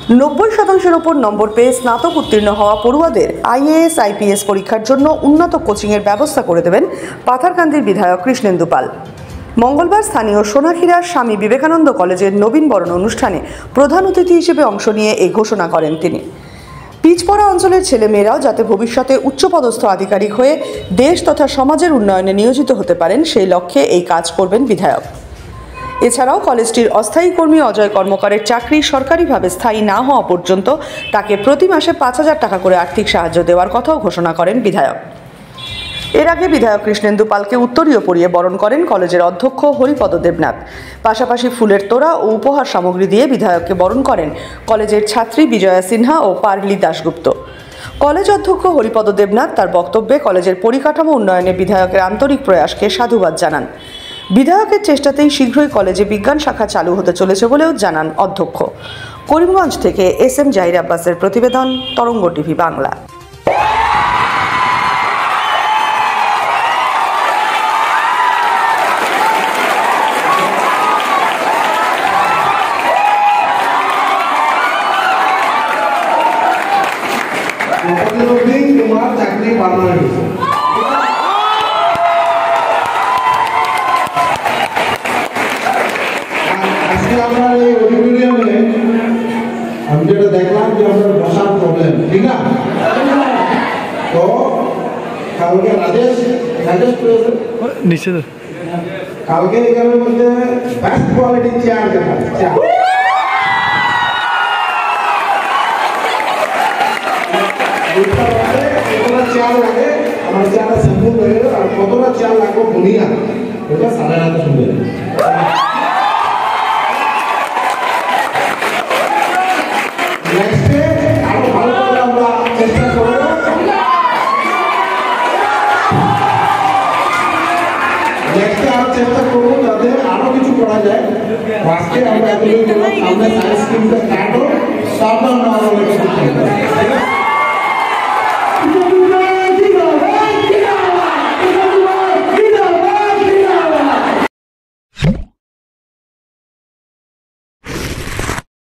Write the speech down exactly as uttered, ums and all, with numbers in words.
নব্বই শতাংশের ওপর নম্বর পেয়ে স্নাতক উত্তীর্ণ হওয়া পড়ুয়াদের আইএএস আইপিএস পরীক্ষার জন্য উন্নত কোচিংয়ের ব্যবস্থা করে দেবেন পাথারকান্দির বিধায়ক কৃষ্ণেন্দু পাল। মঙ্গলবার স্থানীয় সোনাক্ষীরার স্বামী বিবেকানন্দ কলেজের নবীনবরণ অনুষ্ঠানে প্রধান অতিথি হিসেবে অংশ নিয়ে এই ঘোষণা করেন তিনি। পিচপড়া অঞ্চলের ছেলেমেয়েরাও যাতে ভবিষ্যতে উচ্চপদস্থ আধিকারিক হয়ে দেশ তথা সমাজের উন্নয়নে নিয়োজিত হতে পারেন সেই লক্ষ্যে এই কাজ করবেন বিধায়ক। এছাড়াও কলেজটির অস্থায়ী কর্মী অজয় কর্মকারের চাকরি সরকারিভাবে স্থায়ী না হওয়া পর্যন্ত তাকে প্রতি মাসে পাঁচ হাজার টাকা করে আর্থিক সাহায্য দেওয়ার কথাও ঘোষণা করেন বিধায়ক। এর আগে বিধায়ক কৃষ্ণেন্দু পালকে উত্তরীয় পরিয়ে বরণ করেন কলেজের অধ্যক্ষ হরিপদ দেবনাথ। পাশাপাশি ফুলের তোড়া ও উপহার সামগ্রী দিয়ে বিধায়ককে বরণ করেন কলেজের ছাত্রী বিজয়া সিনহা ও পারলি দাশগুপ্ত। কলেজ অধ্যক্ষ হরিপদ দেবনাথ তার বক্তব্যে কলেজের পরিকাঠামো উন্নয়নে বিধায়কের আন্তরিক প্রয়াসকে সাধুবাদ জানান। বিধায়কের চেষ্টাতেই শীঘ্রই কলেজে বিজ্ঞান শাখা চালু হতে চলেছে বলেও জানান অধ্যক্ষ। করিমগঞ্জ থেকে এস এম জাহির আব্বাসের প্রতিবেদন, তরঙ্গ টিভি বাংলা। তোমার চাকরি পার্মানেন্ট আজকে আমরা এই অডিটোরিয়ামে আমি যেটা দেখলাম যে আমাদের বসার প্রবলেম, ঠিক না? তো কালকে রাজেশ রাজেশ নিচে কালকে এখানের মধ্যে বেস্ট কোয়ালিটি চেয়ার দেখা চেয়ার চেয়ার লাগে আমার চেয়ারটা স্যাম্পল হয়ে গেল আর কতটা চেয়ার লাগবে বলি না, ওটা সাড়ে রাতে শুনবে। নেক্সটে আরো ভালো করে আমরা চেষ্টা করবো। নেক্সটে আরো চেষ্টা করবো যাতে আরো কিছু করা যায়। আজকে আমরা এতদিন সামনে সায়েন্স স্কিমটা কাটো, তারপর আমরা আরো কিছু